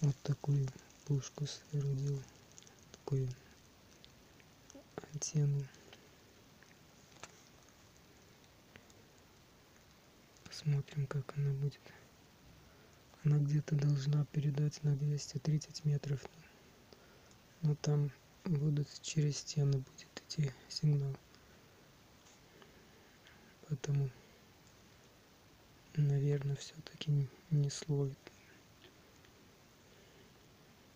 Вот такую пушку соорудил, такую антенну. Посмотрим, как она будет. Она где-то должна передать на 230 метров, но там будут через стены будет идти сигнал, поэтому, наверное, все-таки не словит.